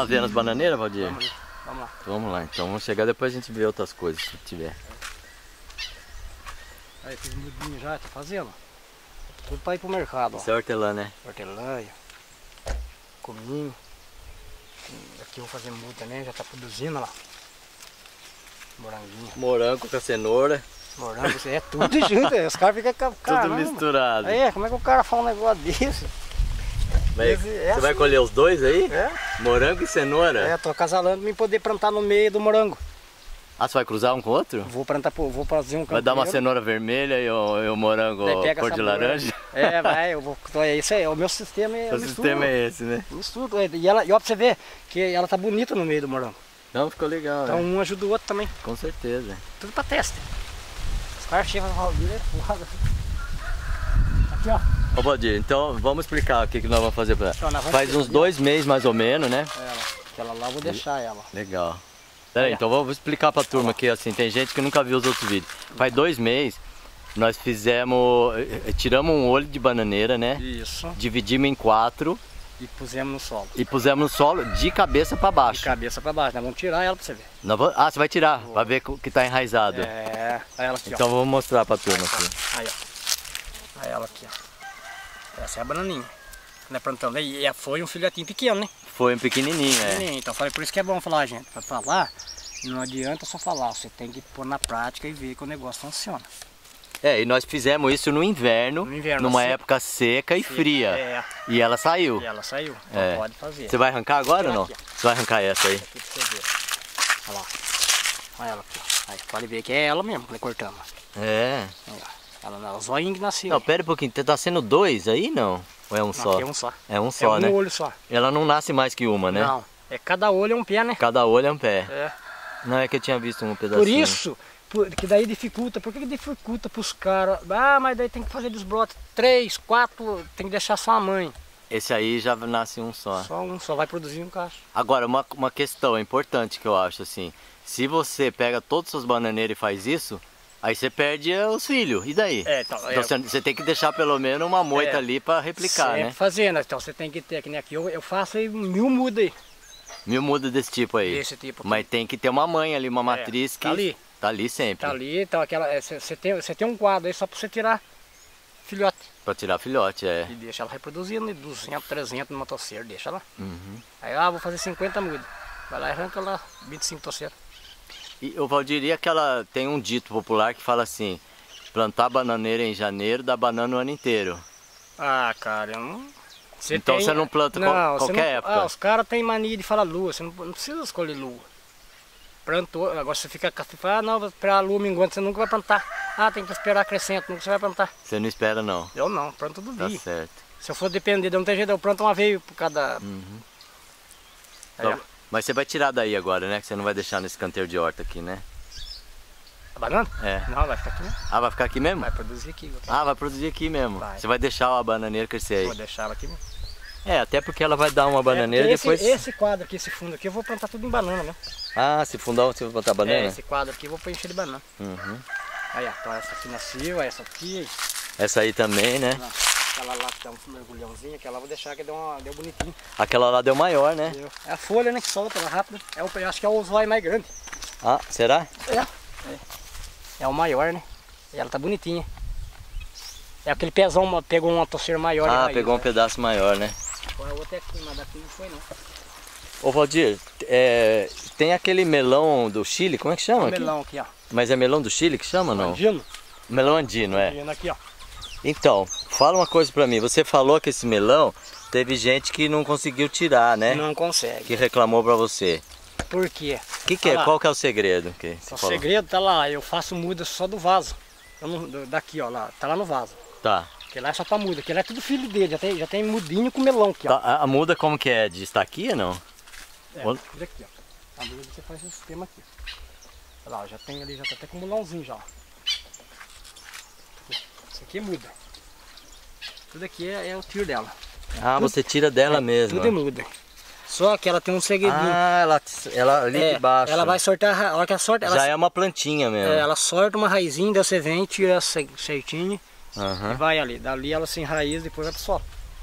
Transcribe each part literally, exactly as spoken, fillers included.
vendo as bananeiras, Valdir? Vamos, vamos lá. Vamos lá, então vamos chegar depois a gente vê outras coisas se tiver. Aí fiz mudinho já, tá fazendo. Tudo pra ir pro mercado, ó. Isso é hortelã, né? Hortelã, cominho. Aqui eu vou fazer muda também, já tá produzindo lá. Moranguinho. Morango com a cenoura. Morango, isso aí é tudo junto, os caras ficam com cara, tudo misturado. Aí, como é que o cara fala um negócio desse? Vai, Esse, você essa, vai colher os dois aí? É. Morango e cenoura? É, tô acasalando pra poder plantar no meio do morango. Ah, você vai cruzar um com o outro? Vou plantar, vou fazer um campo. Vai dar uma cenoura vermelha e o, e o morango cor de laranja? É, vai, eu vou. É isso aí, o meu sistema é. O sistema é esse, né? Misturo. E, ela, e ó, pra você ver que ela tá bonita no meio do morango. Não, ficou legal, então né? um ajuda o outro também. Com certeza. Tudo pra teste. Os caras chegam e falam, é foda. Aqui, ó. Ô Valdir, então vamos explicar o que, que nós vamos fazer pra ela. Então, faz uns dois meses mais ou menos, né? Ela, aquela lá eu vou deixar ela. Legal. Pera aí, então vou explicar pra turma aqui, assim, tem gente que nunca viu os outros vídeos. Faz dois meses, nós fizemos, tiramos um olho de bananeira, né? Isso. Dividimos em quatro. E pusemos no solo. E pusemos no solo de cabeça pra baixo. De cabeça pra baixo, nós vamos tirar ela pra você ver. Nós vamos... Ah, você vai tirar, vou. Pra ver que tá enraizado. É, aí ela aqui, então ó. vamos mostrar pra turma aqui. Aí, ó. Aí ela aqui, ó. Essa é a bananinha. Né, plantando. E foi um filhotinho pequeno, né? Foi um pequenininho, pequenininho. é. Então falei, por isso que é bom falar, gente. Pra falar, não adianta só falar. Você tem que pôr na prática e ver que o negócio funciona. É, e nós fizemos isso no inverno, no inverno numa seca. época seca e seca, fria. É. E ela saiu. E ela saiu. Então é. pode fazer. Você vai arrancar agora ou não? Aqui, você vai arrancar essa aí. Aqui pra você ver. Olha lá. Olha ela aqui. Aí pode ver que é ela mesmo, que cortamos. É. Ela não é o zoinho que nasceu. Não, pera um pouquinho. Tá sendo dois aí, não? Ou é um não, só? Aqui é um só. É um só, é um né? olho só. Ela não nasce mais que uma, né? Não. É cada olho é um pé, né? Cada olho é um pé. É. Não, é que eu tinha visto um pedacinho. Por isso, por, que daí dificulta. Por que, que dificulta pros caras? Ah, mas daí tem que fazer desbrote. Três, quatro, tem que deixar só a mãe. Esse aí já nasce um só. Só um, só vai produzir um cacho. Agora, uma, uma questão importante que eu acho assim. Se você pega todas as suas bananeiras e faz isso, aí você perde os filhos. E daí? É, então, então é, você, você tem que deixar pelo menos uma moita é, ali para replicar, sempre né? fazendo. Então você tem que ter, que nem aqui eu, eu faço aí mil mudas aí. Mil mudas desse tipo aí. Desse tipo. Mas tem que ter uma mãe ali, uma é, matriz que tá ali. Tá ali sempre. Tá ali, então aquela. Você tem, você tem um quadro aí só para você tirar filhote. Pra tirar filhote, é. E deixa ela reproduzindo, né? duzentos, trezentos numa toceira, deixa lá. Uhum. Aí ah, vou fazer cinquenta mudas. Vai lá e arranca lá vinte e cinco toceiras. E eu Valdir, que ela tem um dito popular que fala assim: plantar bananeira em janeiro dá banana o ano inteiro. Ah, cara, eu não. Cê então tem... você não planta não, qual, qualquer não... época? Ah, os caras têm mania de falar lua, você não, não precisa escolher lua. Plantou, agora você fica você fala, ah, não, vou esperar a lua minguante, você nunca vai plantar. Ah, tem que esperar crescente, nunca você vai plantar. Você não espera não? Eu não, planto todo tá dia. Certo. Se eu for depender, não tem jeito, eu planto uma vez por cada... Uhum. Aí, então, mas você vai tirar daí agora, né? Que você não vai deixar nesse canteiro de horta aqui, né? A banana? É. Não, vai ficar aqui mesmo. Ah, vai ficar aqui mesmo? Vai produzir aqui. Ah, vai produzir aqui mesmo. Vai. Você vai deixar a bananeira crescer aí? Vou deixar ela aqui mesmo. É, até porque ela vai dar uma bananeira é, e esse, depois... Esse quadro aqui, esse fundo aqui, eu vou plantar tudo em banana, né? Ah, se fundar você vai plantar banana? É, esse quadro aqui eu vou preencher de banana. Uhum. Aí, ó, então essa aqui nasceu, essa aqui. Essa aí também, né? Não, aquela lá que dá um mergulhãozinho, aquela eu vou deixar que deu, uma, deu bonitinho. Aquela lá deu maior, né? Deu. É a folha, né, que solta ela rápido. É o, eu acho que é o zóio mais grande. Ah, será? É. É, é o maior, né? E ela tá bonitinha. É aquele pezão, pegou uma toceira maior. Ah, raiz, pegou um né? pedaço maior, né? A outra é aqui, mas daqui não foi não. Ô Valdir, é, tem aquele melão do Chile, como é que chama? O aqui? melão aqui, ó. Mas é melão do Chile que chama ou não? Andino? Melão andino, é. Andino aqui, ó. Então, fala uma coisa pra mim, você falou que esse melão teve gente que não conseguiu tirar, né? Não consegue. Que reclamou pra você. Por quê? O que, que é? Lá. Qual que é o segredo? Que você O falou? segredo tá lá, eu faço muda só do vaso. Eu não, do- daqui, ó, lá, tá lá no vaso. Tá. Porque lá é só pra muda, que lá é tudo filho dele, já tem, já tem mudinho com melão aqui, ó. Tá, a, a muda como que é? De estaquia, não? É, Olha. tudo aqui, ó. A muda você faz esse sistema aqui. Olha lá, ó, já tem ali, já tá até com melãozinho já, ó. Isso aqui é muda. Tudo aqui é, é o tiro dela. Ah, você tira dela É, mesmo. Tudo é muda. Só que ela tem um segredinho. Ah, ela, ela ali É, de baixo. ela vai sortar, a ra- a hora que ela sorta, ela, Já é uma plantinha mesmo. é, ela sorta uma raizinha, daí você vem, tira ce- certinho. Aham. E vai ali, dali ela se enraiza, depois vai pro solo.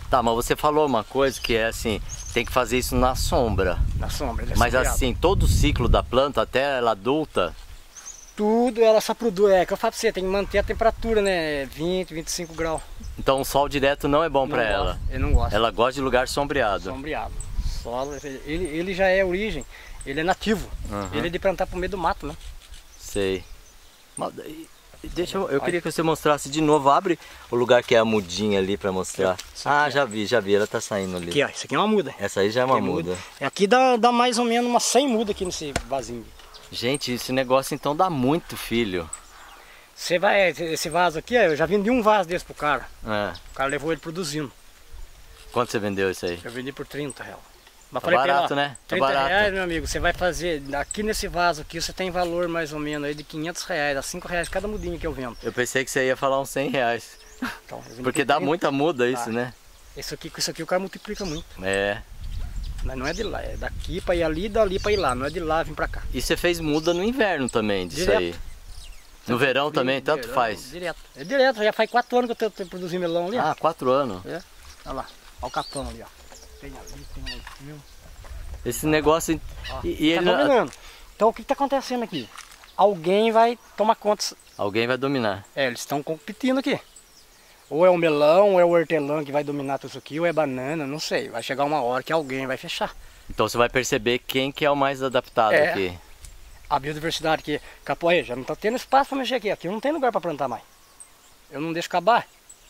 Tá, mas você falou uma coisa que é assim, tem que fazer isso na sombra. Na sombra, ele é Mas sombreado. assim, todo o ciclo da planta, até ela adulta, Tudo ela só produz, é que eu falo pra você, tem que manter a temperatura, né? vinte, vinte e cinco graus. então o sol direto não é bom Não pra gosta, ela. Ele não gosta. Ela gosta de lugar sombreado. Sombreado. Solo, ele, ele já é origem, ele é nativo. Uhum. Ele é de plantar pro meio do mato, né? Sei. Mas, deixa eu, eu queria que você mostrasse de novo. Abre o lugar que é a mudinha ali pra mostrar. Ah, já vi, já vi. Ela tá saindo ali. Aqui, ó, isso aqui é uma muda. Essa aí já é uma Tem muda. É, aqui dá, dá mais ou menos umas cem mudas aqui nesse vasinho. Gente, esse negócio então dá muito filho. Você vai, esse vaso aqui, eu já vendi um vaso desse pro cara. É. O cara levou ele produzindo. Quanto você vendeu isso aí? Eu vendi por trinta reais. Mas Tá falei pra ele, barato, ó, né? Tá trinta barato. reais, meu amigo, você vai fazer, aqui nesse vaso aqui, você tem valor mais ou menos aí de quinhentos reais, a cinco reais cada mudinha que eu vendo. Eu pensei que você ia falar uns cem reais. Então, eu vendi Porque por dá trinta. muita muda isso, Tá. né? Isso aqui, com isso aqui o cara multiplica muito. É. Mas não é de lá, é daqui pra ir ali, dali pra ir lá, não é de lá vir pra cá. E você fez muda no inverno também disso Direto. aí? No verão também, tanto Verão, faz? Direto. É direto, já faz quatro anos que eu tô, tô produzindo melão ali. ó. Ah, quatro anos. É. Olha lá, olha o capão ali, ó. Tem ali, tem ali, viu? Esse negócio... Ó, E, e tá ele... dominando. Então o que está acontecendo aqui? Alguém vai tomar conta. Alguém vai dominar. É, eles estão competindo aqui. Ou é o melão, ou é o hortelã que vai dominar tudo isso aqui, ou é banana, não sei. Vai chegar uma hora que alguém vai fechar. Então você vai perceber quem que é o mais adaptado É. aqui. A biodiversidade aqui, Capoeira, já não está tendo espaço para mexer aqui. Aqui não tem lugar para plantar mais. Eu não deixo acabar.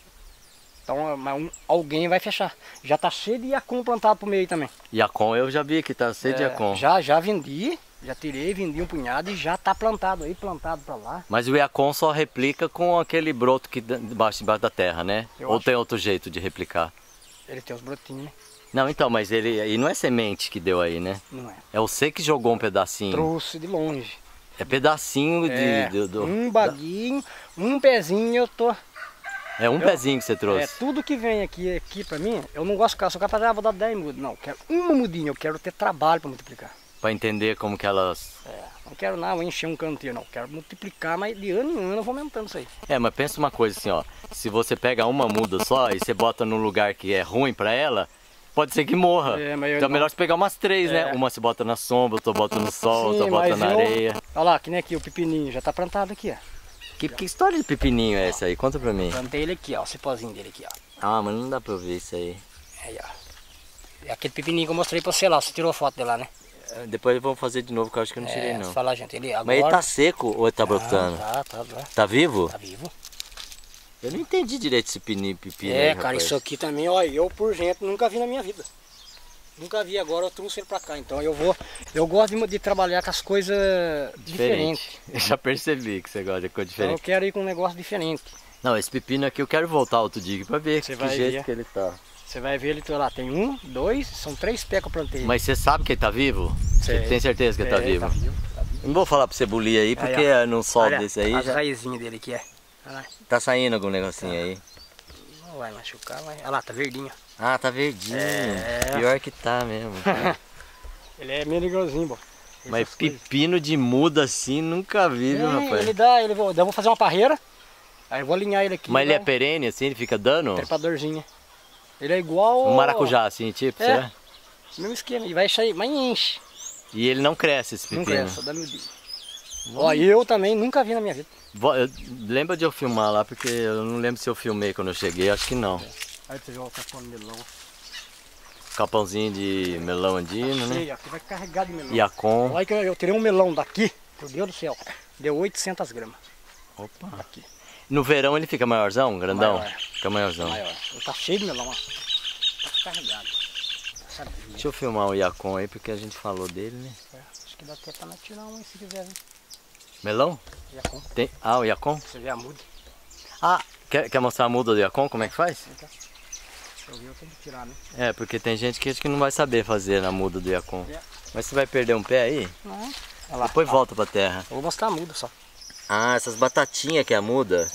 Então mas um, alguém vai fechar. Já está cheio de Iacon plantado pro meio também. Iacon eu já vi que tá cheio de É, Iacon. Já, já vendi, já tirei, vendi um punhado e já está plantado aí, plantado para lá. Mas o Iacon só replica com aquele broto que dá- debaixo, debaixo da terra, né? Eu Ou acho. tem outro jeito de replicar? Ele tem os brotinhos, né? Não, então, mas ele e não é semente que deu aí, né? Não é. É você que jogou um pedacinho. Trouxe de longe. É pedacinho de... É, do- do- um da- baguinho, um pezinho eu tô... É um eu- pezinho que você É, trouxe. tudo que vem aqui, aqui pra mim, eu não gosto de ficar, só capaz, ah, vou dar dez mudas. Não, eu quero uma mudinha, eu quero ter trabalho pra multiplicar. Pra entender como que elas... É, não quero nada, vou encher um canteiro, não. Eu quero multiplicar, mas de ano em ano eu vou aumentando isso aí. É, mas pensa uma coisa assim, ó. Se você pega uma muda só e você bota num lugar que é ruim pra ela, pode ser que morra. É, mas eu Então é não- melhor você pegar umas três, né? É. Uma você bota na sombra, outra bota no sol, outra Sim, bota mas na eu- areia. Olha lá, que nem aqui, o pepininho, já tá plantado aqui, ó. Que, que história de pepininho é essa aí? Conta pra mim. Plantei ele aqui, ó, o cipózinho dele aqui, ó. Ah, mas não dá pra eu ver isso aí. Aí, ó. É aquele pepininho que eu mostrei pra você lá, você tirou a foto dele lá, né? É, Depois vamos fazer de novo, que eu acho que eu não tirei É, não. se falar, gente, ele agora... Mas ele tá seco ou ele tá brotando? Tá, tá, tá. Tá vivo? Tá vivo. Eu não entendi direito esse pepino, pepino É, aí, cara, rapaz. isso aqui também, ó, eu por gente nunca vi na minha vida. Nunca vi, agora eu trouxe ele pra cá. Então eu vou, eu gosto de, de trabalhar com as coisas diferentes. Diferente. Eu já percebi que você gosta de coisa Então eu diferente. quero ir com um negócio diferente. Não, esse pepino aqui eu quero voltar outro dia pra ver Você que vai jeito ver. que ele tá. Você vai ver ele tô lá, tem um, dois, são três pés que eu plantei. Mas você sabe que ele tá vivo? Sei. Você tem certeza que ele tá É, vivo? Tá vivo, tá vivo. Eu não vou falar pra você bulir aí, porque ó. num sol Olha desse aí as já raizinhas dele aqui, é. Olha lá, tá saindo algum negocinho aí. não vai machucar, mas... Olha lá, tá verdinho. Ah, tá verdinho. É. Pior que tá mesmo. Ele é meio igualzinho, bom. Mas Essas coisas. pepino de muda assim, nunca vi, viu, É, rapaz? ele dá, ele vou, eu vou fazer uma parreira, aí eu vou alinhar ele aqui. Mas ele é vai- perene assim, ele fica dando? trepadorzinho. Ele é igual... Um maracujá assim, tipo, É. será? Mesmo esquema, ele vai sair, mas enche. E ele não cresce esse Não pepino. cresce, só dá miudinho. Ó, eu também nunca vi na minha vida. Vo- eu- Lembra de eu filmar lá, porque eu não lembro se eu filmei quando eu cheguei, acho que não. Aí você vê o capão de melão. Capãozinho de melão andino, né? Sei, aqui vai carregar de melão. Iacon. Olha que eu, eu tirei um melão daqui, meu Deus do céu, deu oitocentas gramas. Opa. Aqui, No verão ele fica maiorzão, grandão? Maior. Fica maiorzão. maior. Tá cheio de melão, ó. Tá carregado. Sabia. Deixa eu filmar o Iacon aí, porque a gente falou dele, né? É, acho que dá até pra nós tirar um aí se quiser, viu? Melão? Já com, Tem... Ah, o Iacon? você vê a muda. Ah, quer, quer mostrar a muda do Iacon, como é que faz? Vem cá. Eu vi, eu tenho que tirar, né? É, porque tem gente que acho que não vai saber fazer na muda do Iacon. É. Mas você vai perder um pé aí? Não. Olha lá. Depois ó. volta pra terra. Eu vou mostrar a muda só. Ah, essas batatinhas que é a muda.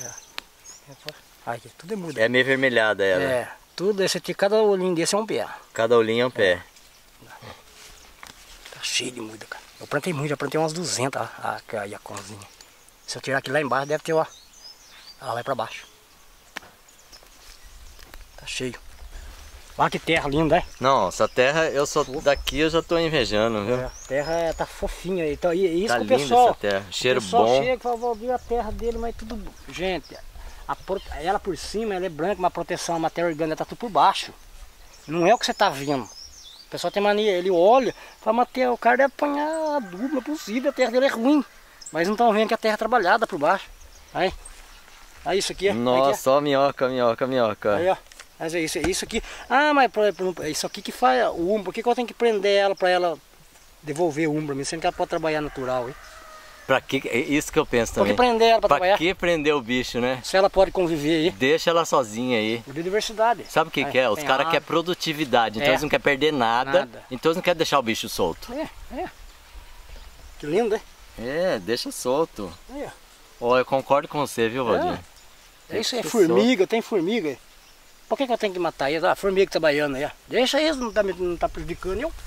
Aí, aqui, tudo é muda. É meio vermelhada ela. É, tudo, esse aqui, cada olhinho desse é um pé. Cada olhinho é um pé. Tá cheio de muda, cara. Eu plantei muito, já plantei umas duzentas, a, a Iaconzinha. Se eu tirar aqui lá embaixo, deve ter, ó. Ela vai pra baixo. Tá cheio. Olha que terra linda, é? Nossa, a terra, eu sou daqui, eu já tô invejando, viu? É, a terra tá fofinha. Então, e, isso Tá que o linda pessoal... essa terra, cheiro o pessoal bom. chega e fala, Valdir, a terra dele, mas tudo... Gente, a, ela por cima, ela é branca, uma proteção, a matéria orgânica tá tudo por baixo. Não é o que você tá vendo. O pessoal tem mania, ele olha, fala, Mateus, o cara deve apanhar adubo, não é possível, a terra dele é ruim. Mas não estão vendo que a terra é trabalhada por baixo. Aí, aí isso aqui. Nossa, ó, minhoca, minhoca, minhoca. Aí, ó. Mas é isso, é isso aqui. Ah, mas é isso aqui que faz o umbro. Por que, que eu tenho que prender ela para ela devolver o umbro pra mim? Sendo que ela pode trabalhar natural, hein? Pra que? É isso que eu penso também. Por que prender ela para pra trabalhar? Pra que prender o bicho, né? Se ela pode conviver aí. Deixa ela sozinha aí. Biodiversidade. Sabe o que, é, que é? Os caras querem produtividade, então é. eles não querem perder nada, nada, então eles não querem deixar o bicho solto. É, é. Que lindo, hein? É, deixa solto. É. Ó, eu concordo com você, viu, Valdir? É. É isso aí, formiga, tem formiga. Por que, que eu tenho que matar eles? Ah, formiga que tá baiana aí, ó. Deixa eles, não tá, não tá prejudicando eu.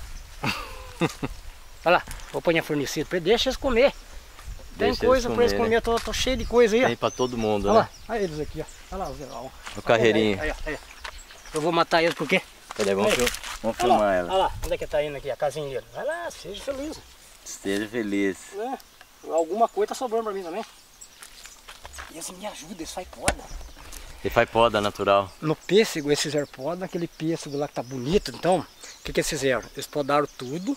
Olha lá, vou pôr a fornecida pra eles, deixa eles comer. Tem deixa coisa eles pra eles comer, comer, né? tô, tô cheio de coisa aí, ó. Tem pra todo mundo, olha né? Lá, olha eles aqui, ó. Olha lá, ó. O carreirinho. Aí, aí, aí, eu vou matar eles por quê? Cadê? Vamos, fil vamos filmar olha lá, ela. Olha lá, onde é que tá indo aqui, a casinha dele. Vai lá, seja feliz. Esteja feliz. É, alguma coisa tá sobrando pra mim também. E eles me ajudam, eles fazem poda. Ele faz poda natural. No pêssego eles fizeram poda, aquele pêssego lá que tá bonito, então, o que que eles fizeram? Eles podaram tudo,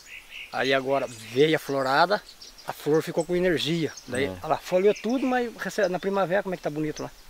aí agora veio a florada, a flor ficou com energia. Daí, é. olha lá, folhou tudo, mas na primavera como é que tá bonito lá.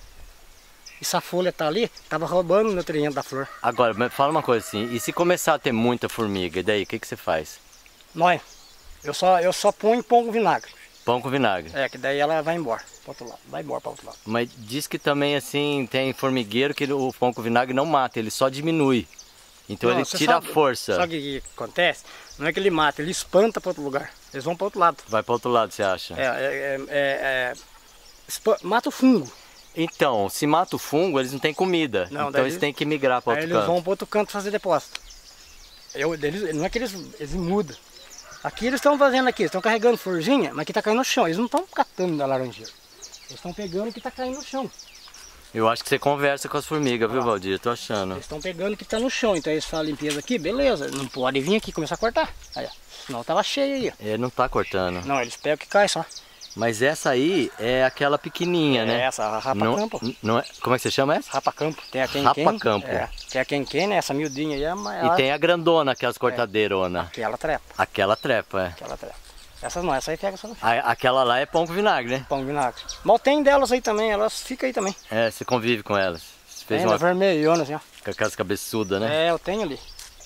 E se a folha tá ali, tava roubando o nutriente da flor. Agora, fala uma coisa assim, e se começar a ter muita formiga, e daí, o que que você faz? Nós, eu só, eu só ponho pão com vinagre. Pão com vinagre. É, que daí ela vai embora para outro lado, vai embora para outro lado. Mas diz que também assim, tem formigueiro que o pão com vinagre não mata, ele só diminui. Então não, ele tira sabe, a força. Sabe o que, que acontece? Não é que ele mata, ele espanta para outro lugar. Eles vão para outro lado. Vai para outro lado, você acha? É, é, é, é mata o fungo. Então, se mata o fungo, eles não têm comida. Não, então eles têm que migrar para outro eles canto. Eles vão para outro canto fazer depósito. Eu, eles, não é que eles, eles mudam. Aqui eles estão fazendo aqui, estão carregando florzinha, mas que está caindo no chão. Eles não estão catando da laranjeira. Eles estão pegando o que está caindo no chão. Eu acho que você conversa com as formigas, viu, Valdir? Tô achando. Eles estão pegando o que está no chão, então eles fazem a limpeza aqui, beleza. Não pode vir aqui e começar a cortar. Aí, ó. Senão tava cheio aí. Ele não tá cortando. Não, eles pegam o que cai só. Mas essa aí é aquela pequenininha, é né? Essa, a rapa-campo. Não, não é, como é que você chama essa? Rapa-campo. Tem a quem Rapa-campo. É, tem a quem né? Essa miudinha aí é maior. E tem a grandona, aquelas cortadeironas. É, aquela trepa. Aquela trepa, é. Aquela trepa. Essas não, essa aí pega só no a, Aquela lá é pão com vinagre, né? Pão com vinagre. Mas tem delas aí também, elas ficam aí também. É, você convive com elas. Você fez tem, uma vermelhona assim, ó. Com aquelas cabeçudas, né? É, eu tenho ali.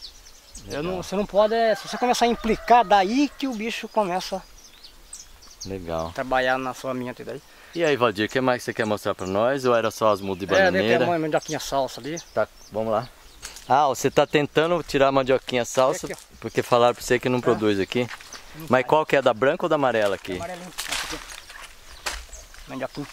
Eu não, você não pode, é, se você começar a implicar, daí que o bicho começa Legal. a trabalhar na sua mente daí. E aí, Valdir, o que mais você quer mostrar pra nós? Ou era só as mudas de é, bananeira? É, tem uma mandioquinha salsa ali. Tá, vamos lá. Ah, você tá tentando tirar a mandioquinha salsa, aqui, porque falaram pra você que não é. produz aqui. Não Mas faz. Qual que é, da branca ou da amarela aqui? Amarelinho, essa aqui. Mandioquinha.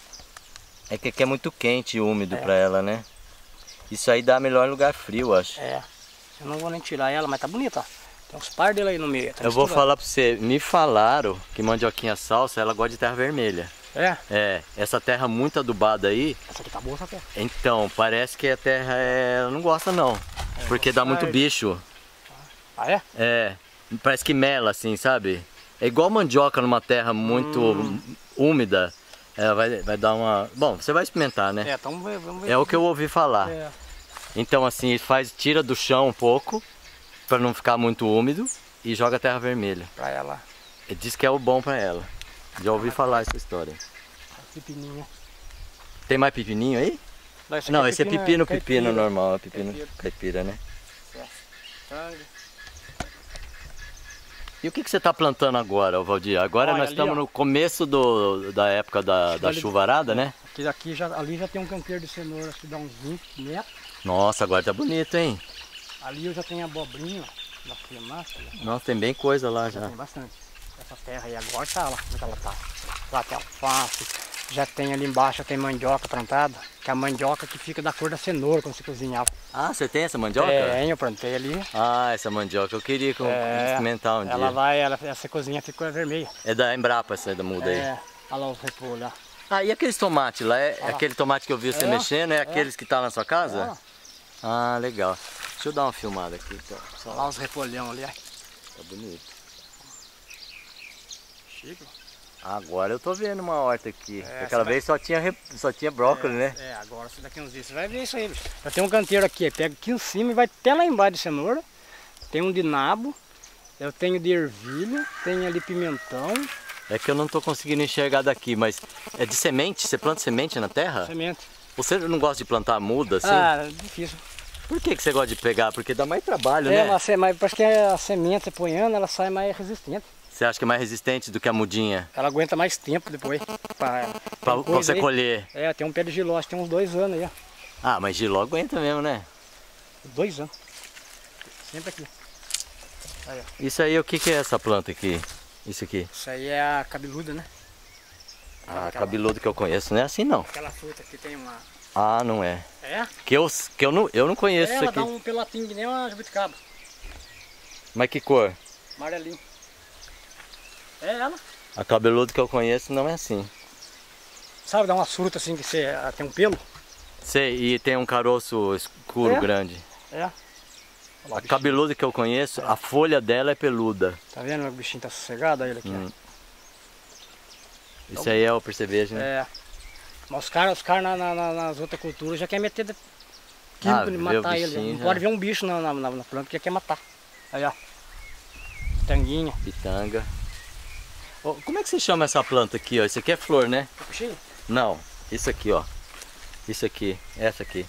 É que aqui é muito quente e úmido é. pra ela, né? Isso aí dá melhor em lugar frio, acho. É. Eu não vou nem tirar ela, mas tá bonita, ó. Tem uns par dela aí no meio. Tá eu vou falar pra você, me falaram que mandioquinha salsa, ela gosta de terra vermelha. É? É, essa terra muito adubada aí... Essa aqui tá boa, essa terra. Então, parece que a terra é... ela não gosta não, é, porque dá muito bicho. Ah, é? É, parece que mela assim, sabe? É igual mandioca numa terra muito hum. úmida, ela vai, vai dar uma... Bom, você vai experimentar, né? É, então vamos ver, vamos ver. É o que eu ouvi falar. É. Então assim, faz, tira do chão um pouco, para não ficar muito úmido, e joga terra vermelha. Pra ela. Ele diz que é o bom para ela. Já ouvi falar essa história. Pepininho. Tem mais pepininho aí? Não, esse, não, é esse pepino, é pepino, é pepino caipira. normal, é pepino caipira, caipira, né? É. E o que, que você está plantando agora, Valdir? Agora Olha, nós ali, estamos ó. no começo do, da época da, da chuvarada, né? Aqui, aqui já, ali já tem um canteiro de cenoura que dá uns vinte metros. Nossa, agora tá bonito, hein? Ali eu já tenho abobrinha, da fumaça. Nossa, tem bem coisa lá já. Já tem bastante. Essa terra aí agora tá lá, como ela tá. Lá tem alface, já tem ali embaixo, tem mandioca plantada, que é a mandioca que fica da cor da cenoura quando você cozinhar. Ah, você tem essa mandioca? É, eu plantei ali. Ah, essa mandioca eu queria com, é, experimentar um ela dia. vai, ela, essa cozinha ficou vermelha. É da Embrapa essa da muda aí? É, olha lá os repolhos lá. Ah, e aqueles tomates lá? É, ah, aquele tomate que eu vi você é, mexendo, é, é aqueles que tá na sua casa? Ah, legal. Deixa eu dar uma filmada aqui então. Só lá os repolhão ali, ó. Tá bonito. Chico. Agora eu tô vendo uma horta aqui. É, Aquela vai... vez só tinha, rep... só tinha brócolis, é, né? É, agora daqui uns dias você vai ver isso aí, bicho. Eu tenho um canteiro aqui, pega aqui em cima e vai até lá embaixo de cenoura. Tem um de nabo, eu tenho de ervilha, tenho ali pimentão. É que eu não tô conseguindo enxergar daqui, mas é de semente? Você planta semente na terra? Semente. Você não gosta de plantar muda assim? Ah, é difícil. Por que, que você gosta de pegar? Porque dá mais trabalho, É, né? mas, mas parece que a semente, você ponhando, ela sai mais resistente. Você acha que é mais resistente do que a mudinha? Ela aguenta mais tempo depois. Pra, Pra, pra você aí. colher? É, tem um pé de giló, tem uns dois anos aí, ó. Ah, mas giló aguenta mesmo, né? Dois anos. Sempre aqui. Aí, ó. Isso aí, o que, que é essa planta aqui? Isso aqui? Isso aí é a cabeluda, né? Ah, Aquela- cabeludo que eu conheço, não é assim não. Aquela fruta que tem uma... Ah, não é. É? Que eu, que eu, não, eu não conheço É, isso ela aqui. dá um pelotinho que nem uma jabuticaba. Mas que cor? Amarelinho. É ela. A cabeludo que eu conheço não é assim. Sabe, dá umas frutas assim que você, ela tem um pelo? Sei, e tem um caroço escuro É? grande. É. Olha lá, A o bichinho. cabeluda que eu conheço, a folha dela é peluda. Tá vendo? O bichinho tá sossegado aí, ele aqui. Hum. Isso aí é o percevejo, ó. né? É. Mas os caras os cara na, na- na- nas outras culturas já querem meter de- químico Ah, de vê o matar ele. bichinho Não já. pode ver um bicho na, na, na- na planta que quer matar. Aí, ó. Tanguinha. Pitanga. Ô, como é que você chama essa planta aqui, ó? Isso aqui é flor, né? Puxei. Não, isso aqui, ó. Isso aqui, essa aqui.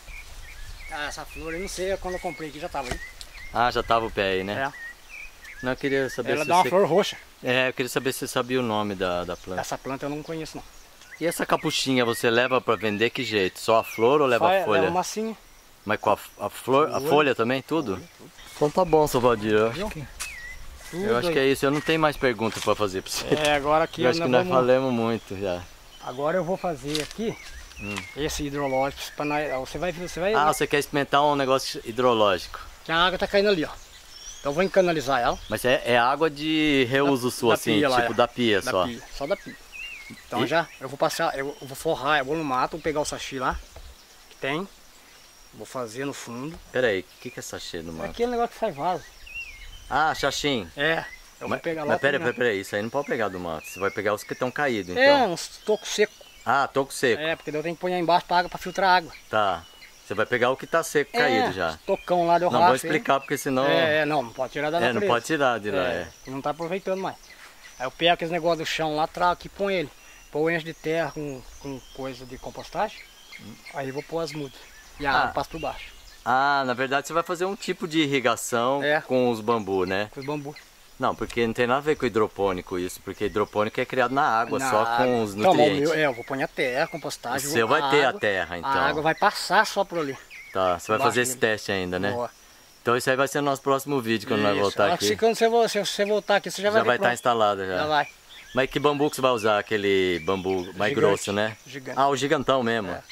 Ah, essa flor eu não sei, quando eu comprei aqui já tava aí. Ah, já tava o pé aí, né? É. Não, eu queria saber Ela se dá uma você... flor roxa. É, eu queria saber se você sabia o nome da, da planta. Essa planta eu não conheço não. E essa capuchinha você leva pra vender que jeito? Só a flor ou leva Só a é- folha? leva massinha. Mas com a, a flor, a Folha. folha também, tudo? Então tá bom, seu Valdir. Eu acho, Viu? que, Tudo eu acho aí. que é isso. Eu não tenho mais perguntas pra fazer pra você. É, agora aqui Eu acho que nós nós vamos- falamos muito já. Agora eu vou fazer aqui Hum. esse hidrológico. Pra nós, você vai, você vai Ah, você quer experimentar um negócio hidrológico. que a água tá caindo ali, ó. Então eu vou encanalizar ela. Mas é, é água de reuso Da- sua, da assim, pia lá, tipo é. da pia Da só. pia, só da pia. Então E- já, eu vou passar, eu vou forrar, eu vou no mato, vou pegar o sachi lá, que tem. Vou fazer no fundo. Pera aí, o que, que é sachê no É mato? aquele negócio que sai vaso. Ah, xaxim. É, eu Mas, vou pegar lá. mas pera, pra pera, pera aí, isso aí não pode pegar do mato. Você vai pegar os que estão caídos, então. É, uns tocos secos. Ah, toco seco. É, porque daí eu tenho que pôr embaixo pra água pra filtrar a água. Tá. Você vai pegar o que tá seco, É, caído já. os tocão lá deu Não, racho. vou explicar porque senão... É, é, não, não pode tirar da É, natureza. não pode tirar de lá, é. que não tá aproveitando mais. Aí eu pego aqueles negócios do chão lá, trago aqui e põe ele. Põe enche de terra com, com coisa de compostagem. Aí eu vou pôr as mudas. E a Ah. água passa por baixo. Ah, na verdade você vai fazer um tipo de irrigação É. com os bambu, né? Com os bambu. Não, porque não tem nada a ver com hidropônico isso, porque hidropônico é criado na água, Na só água. com os Então, o nutrientes. meu- é, eu vou pôr a terra, O compostagem. seu vou- vai ter a água- terra, então. A água vai passar só por ali. Tá, você vai Embaixo fazer esse dele. teste ainda, né? Boa. Então isso aí vai ser o nosso próximo vídeo, quando nós Isso. voltar Ah, aqui. Se quando você, vo- se você voltar aqui, você já, Já vai vai ver estar pronto. instalado já. Já vai. Mas que bambu que você vai usar? Aquele bambu mais Gigante. grosso, né? Gigante. Ah, o gigantão mesmo. É.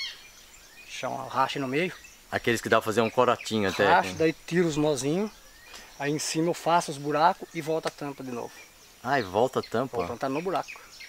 Chão, racha no meio. Aqueles que dá pra fazer um corotinho até. Racha, daí tiro os nozinhos. Aí em cima eu faço os buracos e volta a tampa de novo. Ai, volta a tampa. Vou plantar no buraco.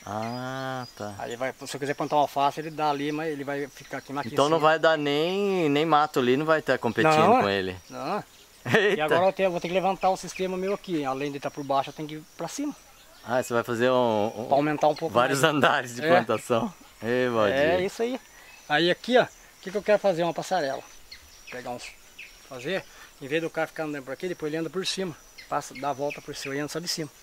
Ah, tá. Aí vai, se eu quiser plantar uma alface, ele dá ali, mas ele vai ficar aqui mais aqui em Então não cima. vai dar nem, nem mato ali, não vai estar competindo Não, com é. ele. Não. Eita. E agora eu, tenho, eu vou ter que levantar o sistema meu aqui. Além de estar por baixo, eu tenho que ir pra cima. Ah, você vai fazer um, um- Pra aumentar um pouco vários mais. andares de É. plantação. Ei, Valdir. É isso aí. Aí aqui, ó, o que, que eu quero fazer? Uma passarela. Pegar uns. Fazer, em vez do cara ficar andando por aqui, depois ele anda por cima. Passa, dá a volta por cima e anda só de cima.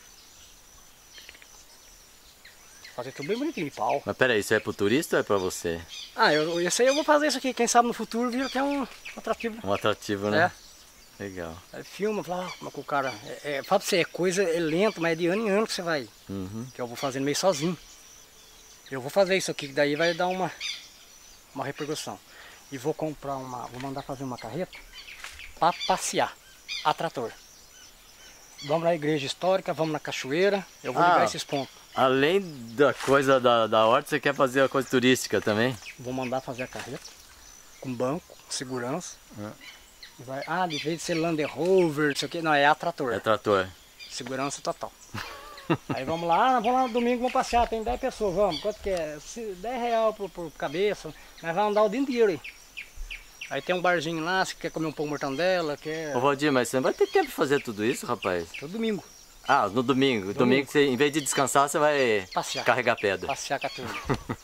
Fazer tudo bem bonitinho de pau. Mas peraí, isso é pro turista ou é pra você? Ah, eu, esse aí eu vou fazer isso aqui. Quem sabe no futuro vira até um atrativo. Um atrativo, né? Legal. Aí filma, fala, ah, como é que o cara. É, é, fala pra você, é coisa é lento, mas é de ano em ano que você vai. Uhum. Que eu vou fazendo meio sozinho. Eu vou fazer isso aqui, que daí vai dar uma, uma repercussão. E vou comprar uma. Vou mandar fazer uma carreta para passear a trator. Vamos na igreja histórica, vamos na cachoeira. Eu vou Ah. ligar esses pontos. Além da coisa da, da horta, você quer fazer a coisa turística também? Vou mandar fazer a carreta com banco, segurança. Ah. E vai, ah, de vez de ser Land Rover, não sei o que. Não, é a trator. É trator. Segurança total. Aí vamos lá, ah, vamos lá no domingo, vamos passear, tem dez pessoas, vamos. Quanto que é? Se- dez reais por, por cabeça, mas vai andar o dia inteiro aí. Aí tem um barzinho lá, se quer comer um pão mortandela, quer... Ô Valdir, mas você não vai ter tempo de fazer tudo isso, rapaz? Todo domingo. Ah, no domingo. Domingo, domingo você, em vez de descansar, você vai passear. Carregar pedra. Passear com a turma.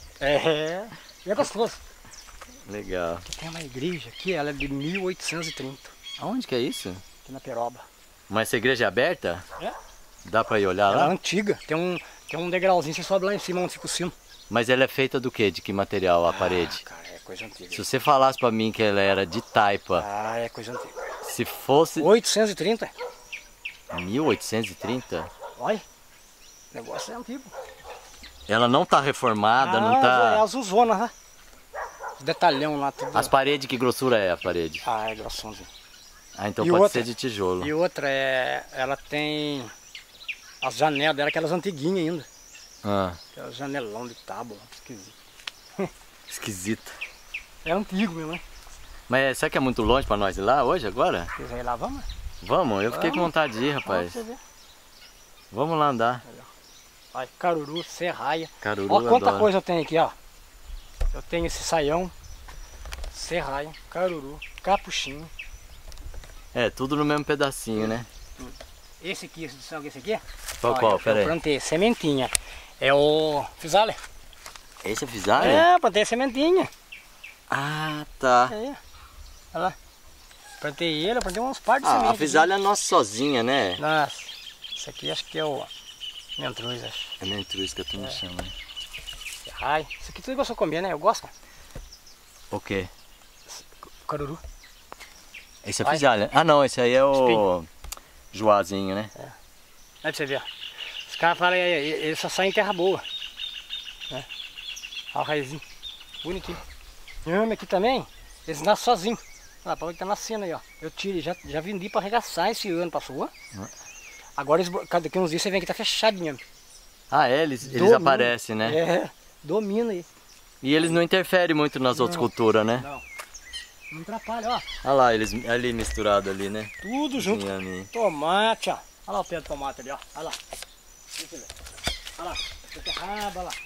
É, e é gostoso. Legal. Aqui tem uma igreja aqui, ela é de mil oitocentos e trinta. Aonde que é isso? Aqui na Peroba. Mas essa igreja é aberta? É. Dá pra ir olhar Ela lá? é antiga, tem um, tem um degrauzinho, você sobe lá em cima onde fica o sino. Mas ela é feita do quê? De que material a parede? Ah, cara, é coisa antiga. Se você falasse pra mim que ela era de taipa, Ah, é coisa antiga. se fosse oitocentos e trinta? mil oitocentos e trinta, Olha, o negócio é antigo. ela não tá reformada, Ah, não é tá... azulzona, né? Os detalhão lá, tudo. As paredes, que grossura é a parede? Ah, é grossãozinho. Ah, então E pode outra? ser de tijolo. E outra, é, ela tem as janelas dela, aquelas antiguinhas ainda. Ah, Aquelas janelão de tábua, esquisito. esquisito. É antigo mesmo, né? Mas será que é muito longe pra nós ir lá hoje, agora? Se quiser ir lá, vamos? Vamos, eu fiquei com Vamos. vontade de ir, rapaz. Vamos, você vê. Vamos lá andar. Olha, caruru, serraia. Caruru, Olha quanta adoro. coisa eu tenho aqui, ó. Eu tenho esse saião, serraia, caruru, capuchinho. É, tudo no mesmo pedacinho, né? Esse aqui, sabe esse aqui? Qual, Olha, qual? eu Pera aí. plantei sementinha. É o fisale. Esse é fisália? É, plantei sementinha. Ah, tá. É. Olha lá. Plantei ele, eu plantei uns par de Ah, sementes. a fisália é nossa sozinha, né? Nossa, isso aqui acho que é o mentruz, acho. É mentruz que a turma chama, né? Ai, isso aqui tudo gostou de comer, né? Eu gosto. O quê? Caruru. Esse é Vai. fisália. Ah, não, esse aí é o joazinho, né? Aí pra você ver, ó. Os caras falam, ele só sai em terra boa. Né? Olha o raizinho. Bonitinho. E o aqui também, eles nascem sozinhos. Olha lá, pra onde tá nascendo aí, ó. Eu tirei, já, já vendi pra arregaçar esse ano, passou. Agora, eles, daqui uns dias você vem aqui, tá fechadinho. Ah, é, eles, eles Domina. aparecem, né? É, domina aí. E eles não interferem muito nas outras culturas, né? Não. Não atrapalha, ó. Olha lá, eles ali misturado ali, né? Tudo junto. Inhame. Tomate, ó. Olha lá o pé do tomate ali, ó. Olha lá. Deixa eu ver. Olha lá. Esse aqui é raba, olha lá.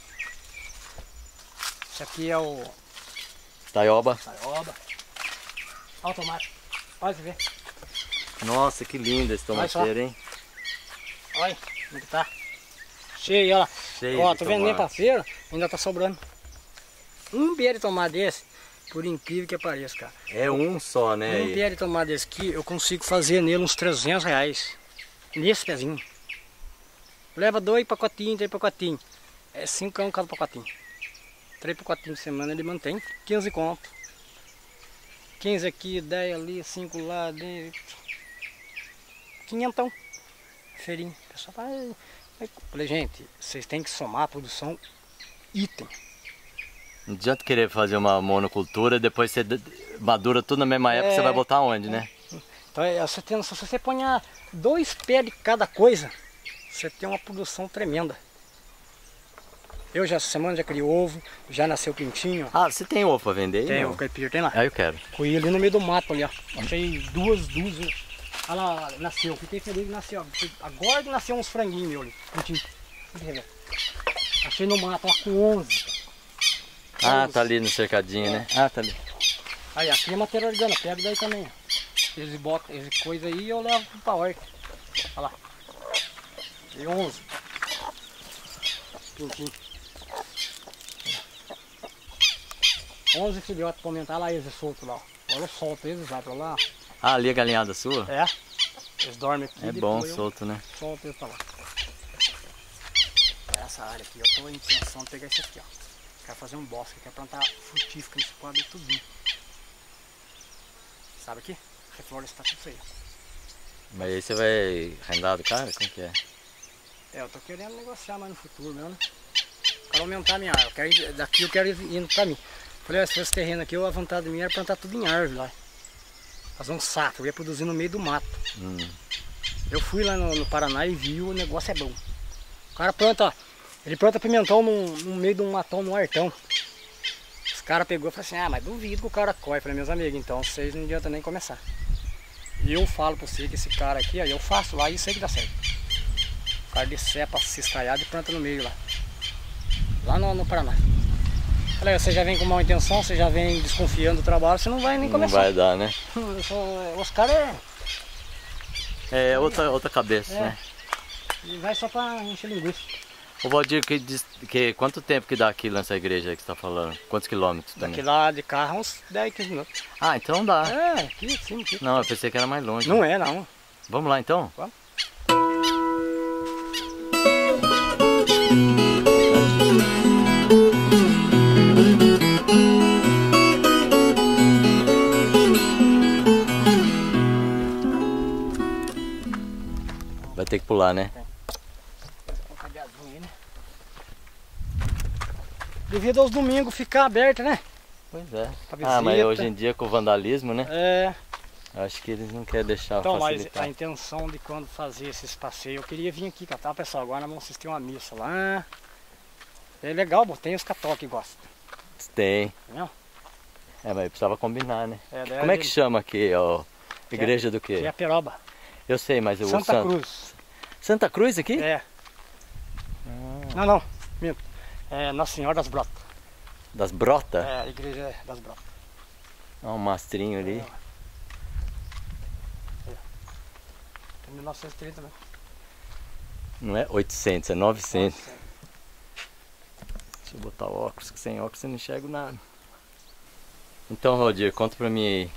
Esse aqui é o Taioba. taioba. Olha o tomate. Olha, você vê. Nossa, que lindo esse Olha só. tomateiro, hein? Olha como que tá. Cheio, olha lá. Cheio Ó, de tô vendendo pra tomate. feira, ainda tá sobrando. Um pé de tomate desse, por incrível que pareça, cara. É um só, né? Um pé de tomate desse aqui, eu consigo fazer nele uns trezentos reais. Nesse pezinho. Leva dois pacotinhos, três pacotinhos. É cinco anos cada pacotinho. Três pacotinhos por semana ele mantém. quinze conto. quinze aqui, dez ali, cinco lá, dez. Quinhentão. Feirinho. O pessoal vai. vai- Falei, gente, vocês têm que somar a produção item. Não adianta querer fazer uma monocultura, depois você d- madura tudo na mesma época, É. você vai botar onde, né? Então, é, você tem, se você põe dois pés de cada coisa, você tem uma produção tremenda. Eu já essa semana já criei ovo, já nasceu pintinho. Ah, você tem ovo pra vender aí? Tem, não? o caipira tem lá. Ah, eu quero. Fui ali no meio do mato ali, ó. Achei duas dúzias. Olha lá, nasceu. Fiquei feliz que nasceu. ó. Agora que nasceu uns franguinhos meu ali. Pintinho. Deixa eu ver. Achei no mato, ó, com onze. Ah, tá ali no cercadinho, né? Ah, tá ali. Aí, aqui é matéria orgânica, pego daí também. ó. Eles botam eles coisa aí e eu levo pra horta. Olha lá. Tem onze. Pintinho. onze filhotes pra aumentar lá eles soltos lá. Ó. Agora eu solto eles, vai pra lá. Ah, ali a galinhada sua? É. Eles dormem aqui. É bom, depois eu solto, né? solto eles pra lá. Essa área aqui, eu tô em intenção de pegar isso aqui, ó. Quero fazer um bosque, quero plantar frutífero nesse quadro tudinho. Sabe aqui? Reflorestar tudo isso aí. Mas aí você vai arrendar do cara? Como que é? É, eu tô querendo negociar mais no futuro mesmo, né? Quero aumentar a minha área. Eu quero ir, daqui eu quero ir indo pra mim. Falei, ó, se fosse terreno aqui, eu, a vontade minha era plantar tudo em árvore lá. Fazer um saco, eu ia produzir no meio do mato. Hum. Eu fui lá no, no Paraná e vi, o negócio é bom. O cara planta, ó, ele planta pimentão no, no meio de um matão, num artão. Os caras pegou e falaram assim, ah, mas duvido que o cara corre. Eu falei, meus amigos, então vocês não adianta nem começar. E eu falo pra você que esse cara aqui, ó, eu faço lá e sei que dá certo. O cara de cepa ciscaiado e planta no meio lá. Lá no, no Paraná. Falei, você já vem com má intenção, você já vem desconfiando do trabalho, você não vai nem Não começar. vai dar, né? Os caras é... É outra, outra cabeça, É. né? E vai só pra encher linguiça. Ô Valdir, que, diz- que, quanto tempo que dá aqui nessa igreja aí que você tá falando? Quantos quilômetros também? Daqui lá de carro uns dez, quinze minutos. Ah, então dá. É, aqui, sim, aqui. Não, eu pensei que era mais longe. Não é, não. Vamos lá então? Vamos. Vai ter que pular, né? Devido aos domingos ficar aberto, né? Pois é. Pra Ah, mas visita. hoje em dia com o vandalismo, né? É. Acho que eles não querem deixar Então, mas facilitar. a intenção de quando fazer esses passeios, eu queria vir aqui, tá, pessoal? Agora nós vamos assistir uma missa lá. É legal, pô, tem os católicos que gostam. Tem. Entendeu? É, mas precisava combinar, né? É, daí Como é a que gente- chama aqui, ó? Igreja do Que é quê? a Peroba. Eu sei, mas o Santa santo- Cruz. Santa Cruz aqui? É. Não, não, minto. É Nossa Senhora das Brotas. Das Brotas? É, a igreja das Brotas. Olha um mastrinho ali. É. Tem mil novecentos e trinta, né? Não é oitocentos, é novecentos. Deixa eu botar o óculos, que sem óculos eu não enxergo nada. Então, Rodir, conta pra mim aí.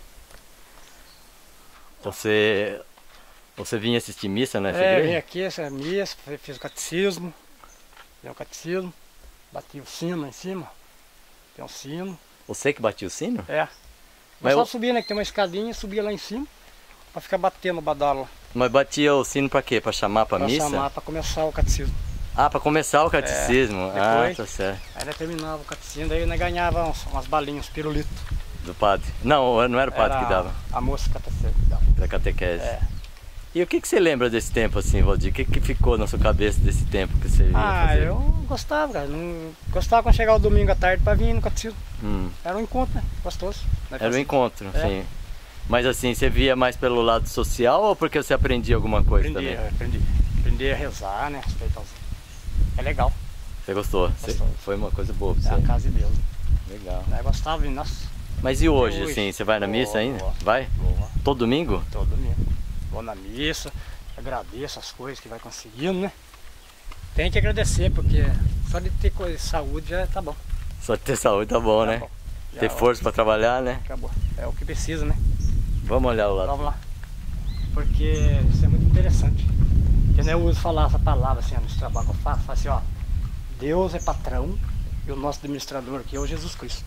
Você, você vinha assistir missa nessa É, vim igreja? aqui, essa missa, fiz o catecismo. Fiz o catecismo. Bati o sino lá em cima. Tem um sino. Você que batia o sino? É. Mas Mas só eu- subir, né? Que tem uma escadinha, subia lá em cima. Pra ficar batendo o badalo lá. Mas batia o sino pra quê? Pra chamar pra, Pra missa? chamar, pra começar o catecismo. Ah, pra começar o catecismo. É, ah, depois- tá certo. Aí nós terminava o catecismo, daí nós ganhava uns, umas balinhas, uns pirulitos. Do padre. Não, não era o padre Era que dava. A moça catecismo que dava. Da catequese. É. E o que, que você lembra desse tempo assim, Valdir? O que, que ficou na sua cabeça desse tempo que você ia Ah, fazer? eu gostava, cara. Não... Gostava quando chegava o domingo à tarde pra vir no catecismo. Hum, Era um encontro, né? Gostoso. Nós era um fazia- encontro, É. sim. Mas assim, você via mais pelo lado social ou porque você aprendia alguma coisa Aprendi, também? aprendi. Aprendi a rezar, né? Respeitar os... É legal. Você gostou? Você- Gostou. Foi uma coisa boa pra É a você. casa de Deus. Legal. Daí eu gostava, e, nossa, Mas e hoje, hoje? assim, você vai na Vou, missa ainda? vou. Vai? boa. Todo domingo? Todo domingo. Vou na missa, agradeço as coisas que vai conseguindo, né? Tem que agradecer, porque só de ter coisa, saúde já tá bom. Só ter saúde tá bom, Tá né? bom. Já Ter força pra trabalhar, né? Acabou. É o que precisa, né? Vamos olhar o lado. Vamos lá. Porque isso é muito interessante. Porque eu uso falar essa palavra assim, nesse trabalho que eu faço, falo assim, ó. Deus é patrão e o nosso administrador aqui é o Jesus Cristo.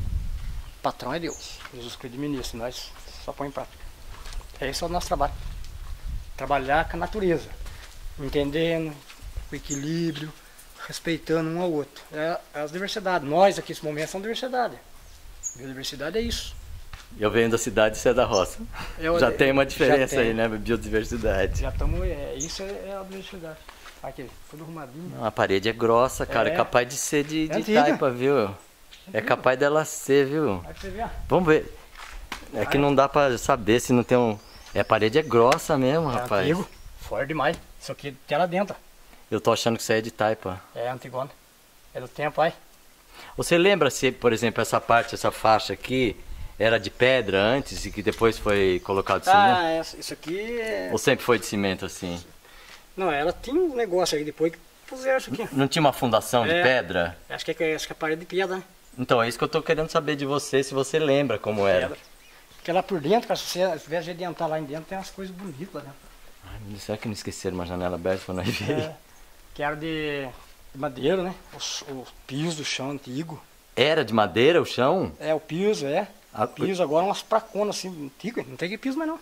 O patrão é Deus. Jesus Cristo administra, nós só põe em prática. Esse é o nosso trabalho. Trabalhar com a natureza. Entendendo o equilíbrio, respeitando um ao outro. É as diversidades. Nós aqui nesse momento somos diversidade. Biodiversidade é isso. Eu venho da cidade e você é da roça. Eu- Já tem uma diferença já tem. aí, né? Biodiversidade. Já estamos. É, isso é, é a biodiversidade. Aqui, tudo arrumadinho. Não, a parede é grossa, cara. É, É. capaz de ser de, É de antiga. taipa, viu? É capaz dela ser, viu? Aí pra você ver, ó. Vamos ver. É que não dá pra saber se não tem um... É, a parede é grossa mesmo, É rapaz. antigo, forte demais. Isso aqui tem lá dentro. Eu tô achando que isso aí é de taipa. É antigona. É do tempo, aí. Você lembra se, por exemplo, essa parte, essa faixa aqui, era de pedra antes e que depois foi colocado cimento? Ah, essa- isso aqui é. Ou sempre foi de cimento assim? Não, ela tinha um negócio aí depois que puseram isso aqui. Não tinha uma fundação de É. pedra? Acho que é, acho que é parede de pedra, né? Então, é isso que eu tô querendo saber de você, se você lembra como era. Pedra. Porque lá por dentro, cara, se você ao invés de adiantar lá em dentro, tem umas coisas bonitas lá dentro. Ai, meu Deus, será que não esqueceram uma janela aberta pra nós ver? É, que era de, de madeira, né? O, o piso do chão antigo. Era de madeira o chão? É, o piso, é. Ah, O piso agora umas praconas assim, antigas. Não tem que piso mais não.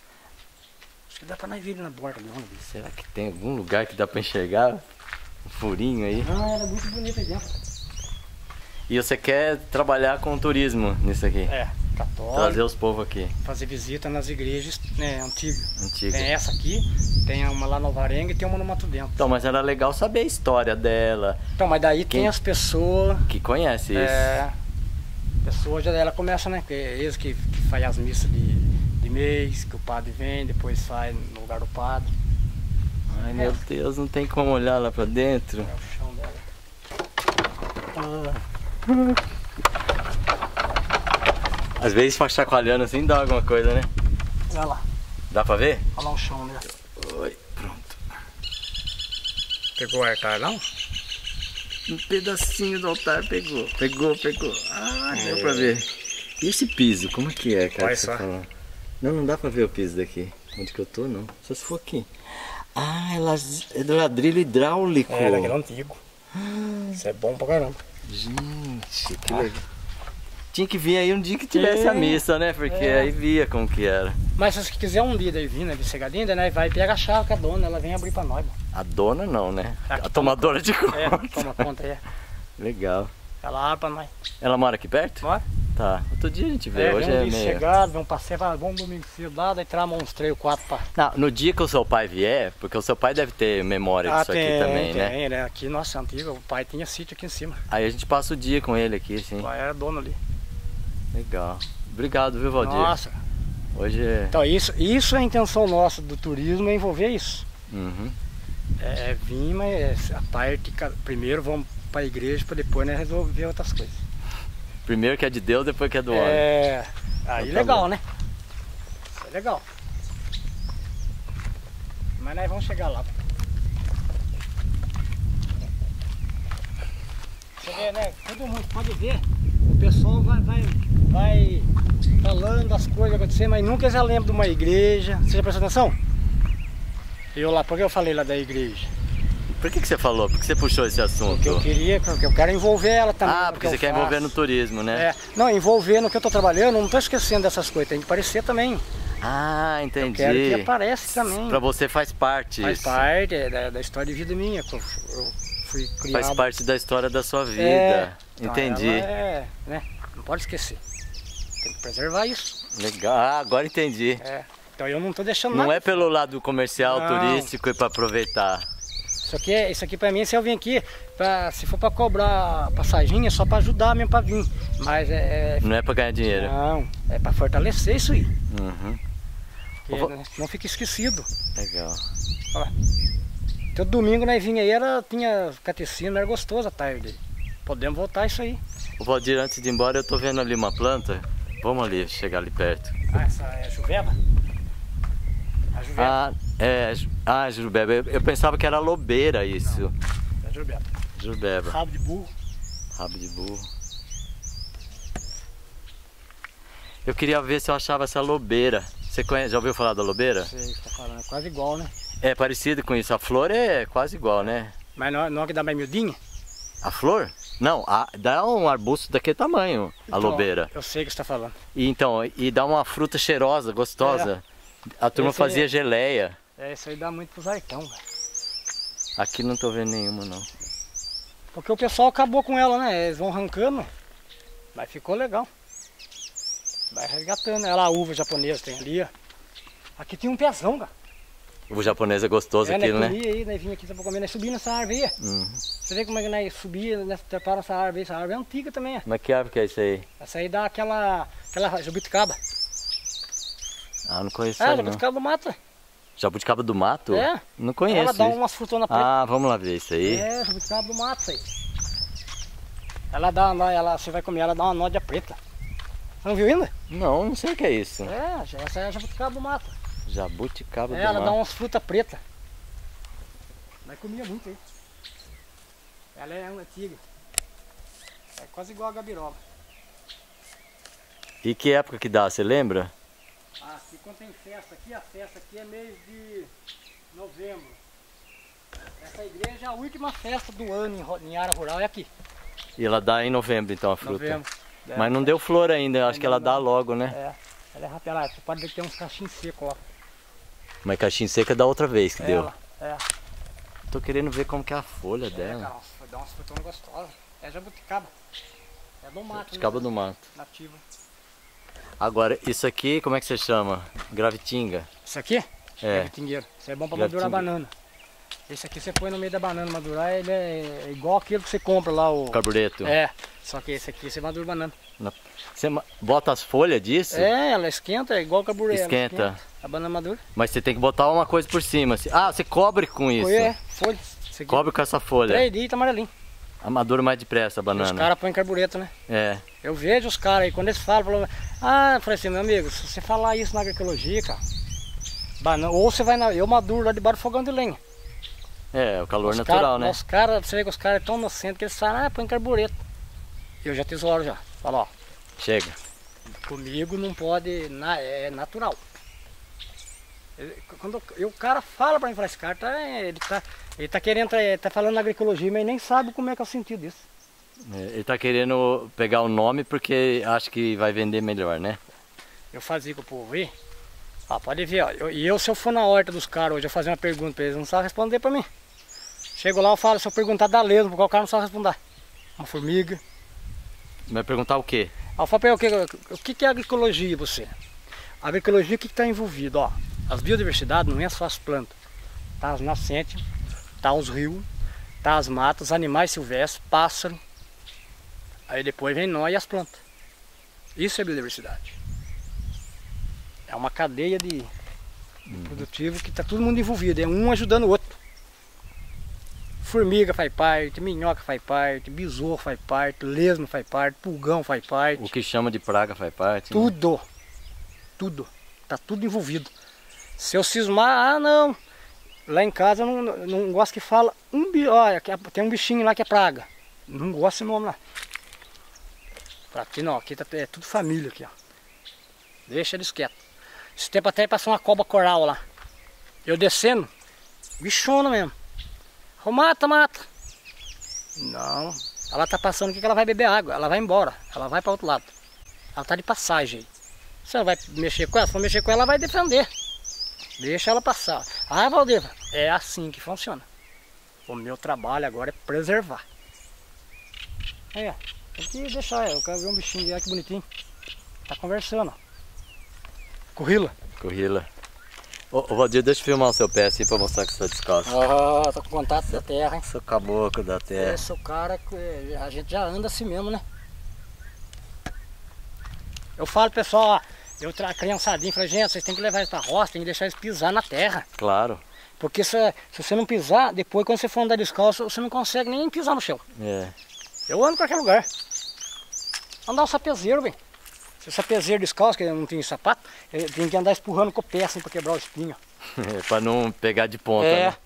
Acho que dá pra nós ver ele na borda ali, vamos ver. Será que tem algum lugar que dá pra enxergar? Um furinho aí. Não, era muito bonito aí dentro. E você quer trabalhar com turismo nisso aqui? É, católico, Trazer os povos aqui, fazer visita nas igrejas né, antigas. antigos. Tem essa aqui, tem uma lá no Alvarenga e tem uma no Mato Dentro. Então, mas era legal saber a história dela, Então, mas daí Quem- tem as pessoas. que conhece isso. É, pessoas já ela começa, né? Que é eles que, que fazem as missas de, de mês, que o padre vem, depois sai no lugar do padre. Ai, meu Deus, não tem como olhar lá pra dentro. É o chão dela. Ah, Às vezes pra chacoalhando assim dá alguma coisa, né? Olha lá. Dá pra ver? Olha lá o chão, né? Oi, pronto. Pegou o altar, não? Um pedacinho do altar pegou. Pegou, pegou. Ah, É. deu pra ver. E esse piso, como é que é, cara? Olha que você só. falou? Não, não dá pra ver o piso daqui. Onde que eu tô, não. Só se for aqui. Ah, é, las... é do ladrilho hidráulico. É, daquele antigo. Isso é bom pra caramba. Gente, que legal. Tinha que vir aí um dia que tivesse É. a missa, né? Porque É. aí via como que era. Mas se você quiser um dia daí vir, né, de Cegadinha, né, vai pegar a chave com a dona, ela vem abrir pra nós. Mano. A dona não, né? Aqui A tomadora de conta. É, toma conta aí. Legal. Ela abre pra nós. Ela mora aqui perto? Bora? Tá. Outro dia a gente vê. É, Hoje vem um é dia meio... chegado, vem um passeio, fala, vamos domingo cedo lá, daí trama uns três ou quatro pra... Não, no dia que o seu pai vier, porque o seu pai deve ter memória disso aqui também, né? tem, né? Aqui, nossa, antiga, o pai tinha sítio aqui em cima. Aí a gente passa o dia com ele aqui, sim. O pai era dono ali. Legal. Obrigado, viu, Valdir? Nossa. Hoje é... Então, isso, isso é a intenção nossa do turismo, é envolver isso. Uhum. É, é vir, mas a parte, ca- primeiro vamos pra igreja, pra depois né, resolver outras coisas. Primeiro que é de Deus, depois que é do homem. É, aí Então tá legal, bom. né? Isso é legal. Mas nós vamos chegar lá. Você vê, né? Todo mundo pode ver. O pessoal vai, vai, vai falando das coisas acontecendo, mas nunca já lembra de uma igreja. Você já prestou atenção? Eu lá, por que eu falei lá da igreja? Por que, que você falou? Por que você puxou esse assunto? Porque eu queria, porque eu quero envolver ela também. Ah, no porque que você eu quer faço. envolver no turismo, né? É, não, envolver no que eu tô trabalhando, não tô esquecendo dessas coisas, tem que parecer também. Ah, entendi. Eu quero que apareça também. Pra você faz parte Faz isso. parte é, da, da história de vida minha, que eu, eu fui criado. Faz parte da história da sua vida. É, então Entendi. ela É, né? Não pode esquecer. Tem que preservar isso. Legal. Ah, agora entendi. É. Então eu não tô deixando Não nada. é pelo lado comercial, Não. turístico e pra aproveitar. Isso aqui, é- isso aqui pra mim, se eu vim aqui, pra, se for pra cobrar passagem, é só pra ajudar mesmo pra vir. Mas é. é- Não é pra ganhar dinheiro. Não, é pra fortalecer isso aí. Uhum. Porque, Eu vou- né, não fica esquecido. Legal. Todo domingo nós vinha aí, era, tinha catecismo, era gostoso a tarde. Podemos voltar isso aí. O Valdir, antes de ir embora, eu tô vendo ali uma planta. Vamos ali, chegar ali perto. Ah, essa é a juveba? A juveba. Ah, é. ju- Ah, jurubeba. Eu, eu pensava que era lobeira isso. É a juveba. Jurubeba. Rabo de burro. Rabo de burro. Eu queria ver se eu achava essa lobeira. Você conhece, já ouviu falar da lobeira? Sei o que você tá falando, é quase igual, né? É parecido com isso. A flor é quase igual, né? Mas não, não é que dá mais miudinha? A flor? Não, a- dá um arbusto daquele tamanho, a Então, lobeira. Eu sei o que você tá falando. E então, e dá uma fruta cheirosa, gostosa. A turma Esse aí fazia é- geleia. É, isso aí dá muito pros arcão, velho. Aqui não tô vendo nenhuma, não. Porque o pessoal acabou com ela, né? Eles vão arrancando, mas ficou legal. Vai resgatando. Olha lá a uva japonesa, tem ali, ó. Aqui tinha um pezão, cara. O japonês é gostoso É, aquilo, nós né? comia aí, nós vinha aqui pra comer, nós subia nessa árvore aí. Uhum. Você vê como é que nós subia, nós trepava nessa árvore aí. Essa árvore é antiga também, ó. Mas que árvore que é isso aí? Essa aí dá aquela, aquela jabuticaba. Ah, não conheço É, essa não. jabuticaba do mato. é. Jabuticaba do mato? É. Não conheço Ela dá isso. umas frutonas pretas. Ah, vamos lá ver isso aí. É, jabuticaba do mato, isso aí. Ela dá uma, ela, você vai comer, ela dá uma nódia preta. Você não viu ainda? Não, não sei o que é isso. É, essa é a jabuticaba do mato. Jabuticaba É, do ela dá mato. umas frutas pretas. Nós comia muito aí. Ela é antiga. É quase igual a gabiroba. E que época que dá, você lembra? Ah, aqui quando tem festa aqui, a festa aqui é mês de novembro. Essa igreja é a última festa do ano em, ro- em área rural, é aqui. E ela dá em novembro então a fruta. Novembro. É, Mas não deu flor ainda, eu acho que ela Não, dá não. logo, né? É, ela é rápida, ela- você pode ver que tem uns cachinhos secos lá. Mas caixinha seca da outra vez que deu. Ela, é. Tô querendo ver como que é a folha É, dela. cara, foi dar umas frutonas gostosas. É jabuticaba. É do mato, Jabuticaba né? do mato. Nativa. Agora, isso aqui, como é que você chama? Gravitinga. Isso aqui? É. Tingueiro. Isso é bom pra Gravitinga. madurar banana. Esse aqui você põe no meio da banana madurar, ele é igual aquele que você compra lá. O... Carbureto. É, só que esse aqui você madura banana. Na- Você ma- bota as folhas disso, É, ela esquenta, é igual carbureto. ela Esquenta. A banana madura. mas você tem que botar uma coisa por cima. assim. Ah, você cobre com isso. É, folha. Esse aqui, Cobre com essa folha. três dias tá amarelinho. Amadura mais depressa a banana. Os caras põem carbureto, né? É. Eu vejo os caras aí, quando eles falam, falam, ah, eu falei assim, meu amigo, se você falar isso na agroecologia, cara, banana, ou você vai na, eu maduro lá debaixo do fogão de lenha. É, o calor os natural, cara, né? Os caras, você vê que os caras estão inocentes, que eles falam, ah, põe carbureto. Eu já tesouro já, falo, ó. Chega. Comigo não pode, na, é natural. Ele, quando eu, o cara fala pra mim, fala, esse cara tá, ele tá, ele tá querendo, tá, tá falando na agroecologia, mas nem sabe como é que é o sentido disso. É, ele tá querendo pegar o nome porque acha que vai vender melhor, né? Eu fazia com o povo aí, ó, pode ver, ó, eu, e eu se eu for na horta dos caras hoje, eu fazer uma pergunta pra eles, não sabem responder pra mim. Chego lá, eu falo, se eu perguntar da lesma, porque o cara não sabe responder. Uma formiga. Vai perguntar o quê? Aí eu falo pra ele, o que, o que é agroecologia você? A agroecologia, o que está envolvido? Ó, as biodiversidades não é só as plantas. Tá as nascentes, tá os rios, tá as matas, animais silvestres, pássaros. Aí depois vem nós e as plantas. Isso é biodiversidade. É uma cadeia de hum. produtivo que está todo mundo envolvido, é um ajudando o outro. Formiga faz parte, minhoca faz parte, besouro faz parte, lesma faz parte, pulgão faz parte. O que chama de praga faz parte. Tudo, né? Tudo, tá tudo envolvido. Se eu cismar, ah não, lá em casa eu não, não gosto que fala, um, olha, tem um bichinho lá que é praga, não gosto desse nome lá. Aqui não, aqui tá, é tudo família aqui, ó. Deixa eles quietos. Esse tempo até passou uma cobra coral lá, eu descendo, bichona mesmo. Oh, mata, mata. Não, ela tá passando aqui que ela vai beber água, ela vai embora, ela vai para outro lado. Ela tá de passagem aí. Você não vai mexer com ela, se for mexer com ela, ela vai defender. Deixa ela passar. Ah, Valdeva, é assim que funciona. O meu trabalho agora é preservar. É, tem que deixar, eu quero ver um bichinho, olha que bonitinho. Tá conversando, ó. Corrila. Corrila. Ô, ô Valdir, deixa eu filmar o seu pé assim pra mostrar que você tá descalço. Ah, tô com contato da terra, hein? Sou caboclo da terra. Eu sou cara, a gente já anda assim mesmo, né? Eu falo, pessoal, ó, eu tra criançadinho, falei, gente, vocês têm que levar eles pra roça, tem que deixar eles pisar na terra. Claro. Porque se, se você não pisar, depois quando você for andar descalço, você não consegue nem pisar no chão. É. Eu ando em qualquer lugar. Andar o sapezeiro, bem. Se o sapezeiro descalço, que não tem sapato, ele tem que andar espurrando com o pé assim pra quebrar o espinho. É, pra não pegar de ponta, é. Né?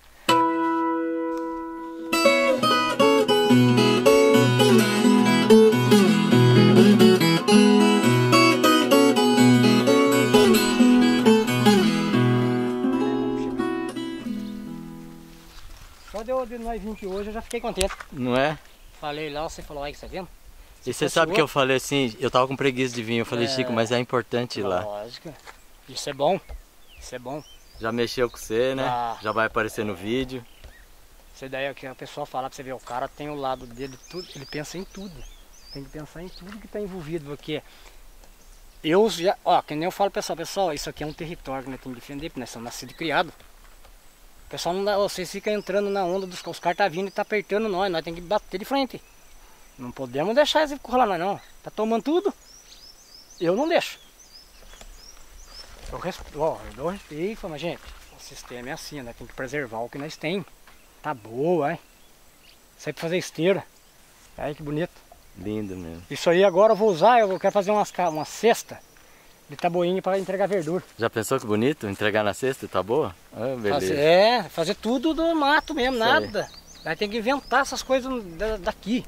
Só deu de nós vinte hoje, eu já fiquei contente. Não é? Falei lá, você falou, aí que você vendo? E você sabe que eu falei assim, eu tava com preguiça de vir, eu falei, é... Chico, mas é importante ir lá. Lógico, isso é bom, isso é bom. Já mexeu com você, né? Ah. Já vai aparecer no vídeo. Isso daí é o que a pessoa fala pra você ver, o cara tem o lado dele, tudo, ele pensa em tudo. Tem que pensar em tudo que tá envolvido, porque eu já, ó, que nem eu falo pessoal, pessoal, isso aqui é um território que nós temos que defender, porque nós somos nascidos e criados. O pessoal não dá, vocês ficam entrando na onda dos os caras tá vindo e tá apertando nós, nós temos que bater de frente. Não podemos deixar eles correr lá não. Tá tomando tudo? Eu não deixo. Eu, respeito, ó, eu dou respeito e falo, mas gente, o sistema é assim, né? Tem que preservar o que nós tem. Tá boa, hein? Sai pra fazer esteira. Aí que bonito. Lindo mesmo. Isso aí agora eu vou usar, eu quero fazer umas, uma cesta de taboinha para entregar verdura. Já pensou que bonito? Entregar na cesta, tá boa? Ah, beleza. Fazer, é, fazer tudo do mato mesmo, isso nada. Aí. Aí tem que inventar essas coisas daqui.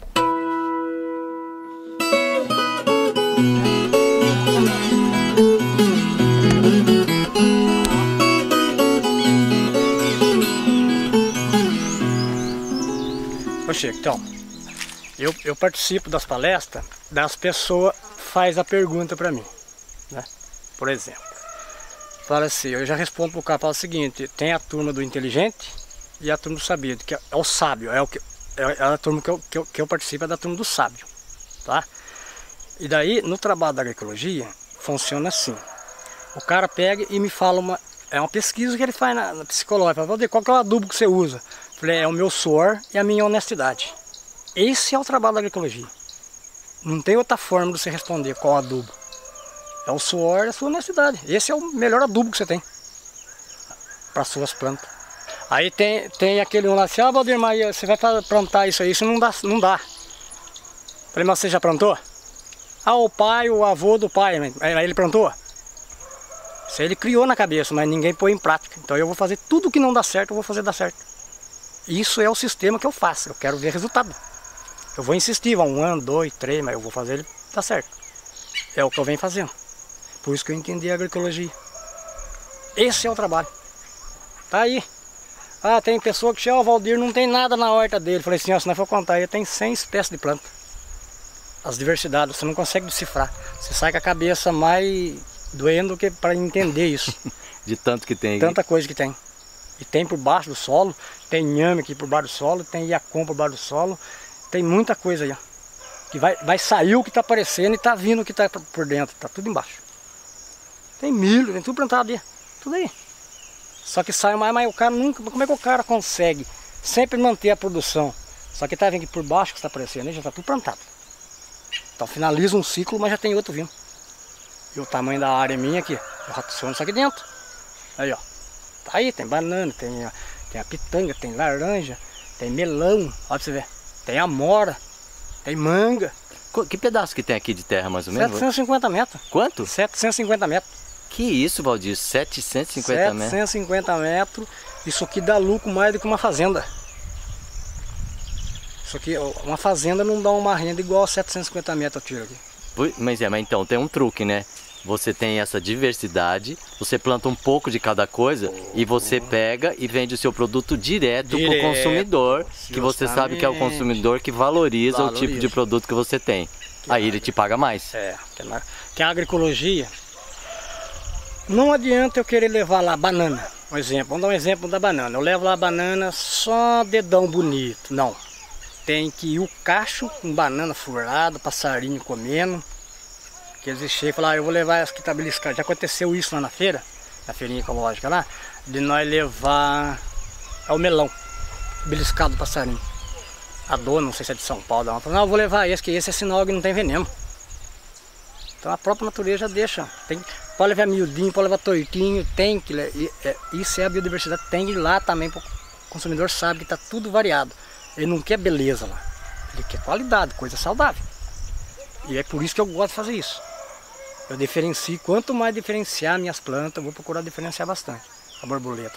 Ô Chico, então, eu, eu participo das palestras, das pessoas faz a pergunta para mim, né? Por exemplo, fala assim, eu já respondo pro cara, fala o seguinte, tem a turma do inteligente e a turma do sabido, que é o sábio, é, o que, é a turma que eu, que, eu, que eu participo, é da turma do sábio, tá? E daí, no trabalho da agroecologia, funciona assim, o cara pega e me fala uma, é uma pesquisa que ele faz na, na psicológica, fala, qual que é o adubo que você usa? Falei, é o meu suor e a minha honestidade. Esse é o trabalho da agroecologia. Não tem outra forma de você responder qual adubo. É o suor e a sua honestidade. Esse é o melhor adubo que você tem para as suas plantas. Aí tem, tem aquele um lá assim, ah, Valdir, mas você vai plantar isso aí, isso não dá, não dá. Falei, mas você já plantou? Ah, o pai, o avô do pai, aí ele plantou? Isso aí ele criou na cabeça, mas ninguém põe em prática. Então eu vou fazer tudo que não dá certo, eu vou fazer dar certo. Isso é o sistema que eu faço, eu quero ver resultado. Eu vou insistir, vai um ano, dois, três, mas eu vou fazer ele dar certo. É o que eu venho fazendo. Por isso que eu entendi a agroecologia. Esse é o trabalho. Tá aí. Ah, tem pessoa que chega, o Valdir não tem nada na horta dele. Falei assim, ó, se nós for contar aí, tem cem espécies de planta. As diversidades, você não consegue decifrar. Você sai com a cabeça mais doendo que para entender isso. De tanto que tem. Tanta coisa que tem. E tem por baixo do solo, tem inhame aqui por baixo do solo, tem iacom por baixo do solo. Tem muita coisa aí, ó. Que vai, vai sair o que está aparecendo e está vindo o que está por dentro. Está tudo embaixo. Tem milho, tem tudo plantado ali. Tudo aí. Só que sai mais, mas o cara nunca... Como é que o cara consegue sempre manter a produção? Só que tá vendo que por baixo que está aparecendo aí já está tudo plantado. Então finaliza um ciclo, mas já tem outro vindo. E o tamanho da área minha aqui, eu raciocino isso aqui dentro. Aí, ó. Tá aí, tem banana, tem a, tem a pitanga, tem laranja, tem melão, olha pra você ver. Tem amora, tem manga. Que pedaço que tem aqui de terra, mais ou menos? setecentos e cinquenta metros. Quanto? setecentos e cinquenta metros. Que isso, Valdir? setecentos e cinquenta metros? setecentos e cinquenta metros. Isso aqui dá lucro mais do que uma fazenda. Isso aqui, uma fazenda não dá uma renda igual a setecentos e cinquenta metros eu tiro aqui. Mas é, mas então tem um truque, né? Você tem essa diversidade, você planta um pouco de cada coisa oh, e você pega e vende o seu produto direto, direto para o consumidor, que você sabe que é o consumidor que valoriza, valoriza o tipo de produto que você tem. Que Aí ele te paga mais. É, que a agroecologia, não adianta eu querer levar lá banana, um exemplo, vamos dar um exemplo da banana. Eu levo lá a banana só dedão bonito, não. Tem que ir o cacho com banana furada, passarinho comendo. Que eles chegam e falam, ah, eu vou levar essa que tá beliscada. Já aconteceu isso lá na feira, na feirinha ecológica lá, de nós levar é o melão, beliscado do passarinho. A dona, não sei se é de São Paulo, ela falou, não, eu vou levar esse, que esse é sinal que não tem veneno. Então a própria natureza já deixa. Tem, pode levar miudinho, pode levar tortinho, tem que é, isso é a biodiversidade, tem que ir lá também, para o consumidor sabe que está tudo variado. Ele não quer beleza lá, ele quer qualidade, coisa saudável. E é por isso que eu gosto de fazer isso. Eu diferencio, quanto mais diferenciar minhas plantas, eu vou procurar diferenciar bastante. A borboleta.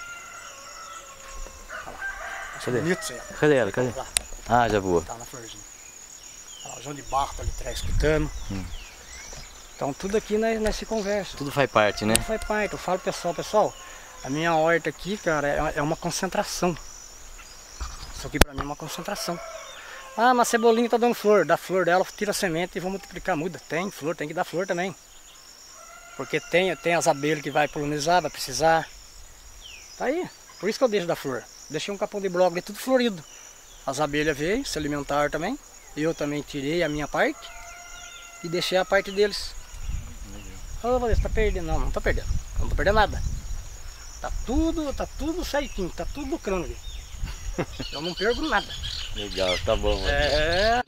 Olha lá. Cadê? Bonito, Cadê ela? Cadê? Lá. Ah, já voou. Tá na florzinha. Olha lá, o João de Barro tá ali atrás escutando. Hum. Então tudo aqui nós, nós se conversa. Tudo faz parte, né? Tudo faz parte. Eu falo pessoal, pessoal, a minha horta aqui, cara, é, é uma concentração. Isso aqui pra mim é uma concentração. Ah, mas a cebolinha tá dando flor, dá flor dela, tira a semente e vou multiplicar, muda. Tem flor, tem que dar flor também. Porque tem, tem as abelhas que vai polinizar, vai precisar. Tá aí, por isso que eu deixo da flor. Deixei um capão de brócolis tudo florido. As abelhas veio, se alimentaram também. Eu também tirei a minha parte e deixei a parte deles. Ô, oh, você tá perdendo? Não, não tá perdendo. Não tô perdendo nada. Tá tudo, tá tudo certinho, tá tudo lucrando ali. Eu não perco nada. Legal, tá bom. Mano. É.